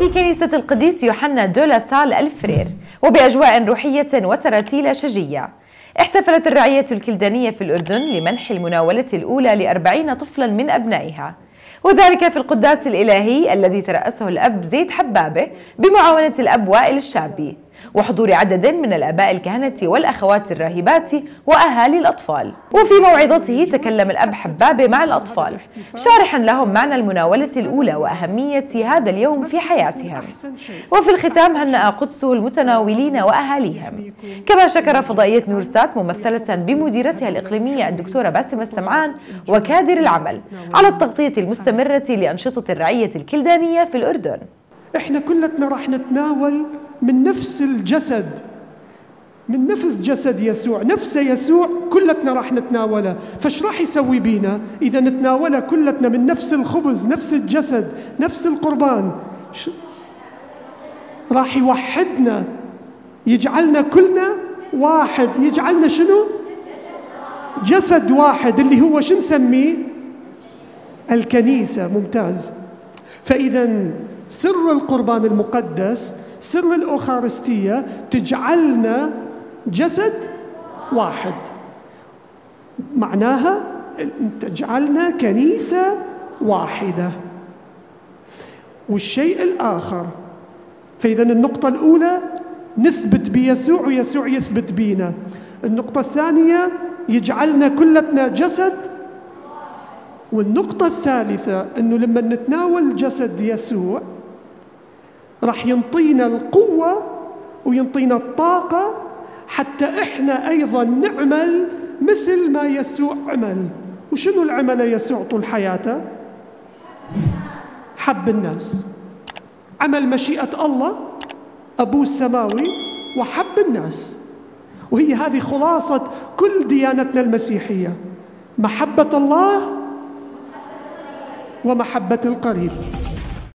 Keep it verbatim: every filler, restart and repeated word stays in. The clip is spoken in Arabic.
في كنيسة القديس يوحنا دولا سال الفرير وبأجواء روحية وتراتيل شجية، احتفلت الرعية الكلدانية في الأردن لمنح المناولة الأولى لأربعين طفلا من أبنائها، وذلك في القداس الإلهي الذي ترأسه الأب زيد حبابة بمعاونة الأب وائل الشابي وحضور عدد من الآباء الكهنة والأخوات الراهبات وأهالي الأطفال. وفي موعظته تكلم الأب حبابة مع الأطفال شارحا لهم معنى المناولة الأولى وأهمية هذا اليوم في حياتهم، وفي الختام هنأ قدسه المتناولين وأهاليهم. كما شكر فضائية نورسات ممثلة بمديرتها الإقليمية الدكتورة باسمة السمعان وكادر العمل على التغطية المستمرة لأنشطة الرعية الكلدانية في الأردن. احنا كلتنا راح نتناول من نفس الجسد، من نفس جسد يسوع، نفس يسوع كلتنا راح نتناوله. فايش راح يسوي بينا اذا نتناوله كلتنا من نفس الخبز، نفس الجسد، نفس القربان؟ راح يوحدنا، يجعلنا كلنا واحد، يجعلنا شنو؟ جسد واحد، اللي هو شو نسميه؟ الكنيسة. ممتاز. فإذا سر القربان المقدس، سر الأوخارستية، تجعلنا جسد واحد، معناها تجعلنا كنيسة واحدة. والشيء الآخر، فإذا النقطة الأولى نثبت بيسوع ويسوع يثبت بينا. النقطة الثانية يجعلنا كلتنا جسد. والنقطة الثالثة أنه لما نتناول جسد يسوع راح ينطينا القوة وينطينا الطاقة حتى إحنا أيضا نعمل مثل ما يسوع عمل. وشنو العمل يسوع طول حياته؟ حب الناس، عمل مشيئة الله أبوه السماوي وحب الناس. وهي هذه خلاصة كل ديانتنا المسيحية، محبة الله ومحبة القريب.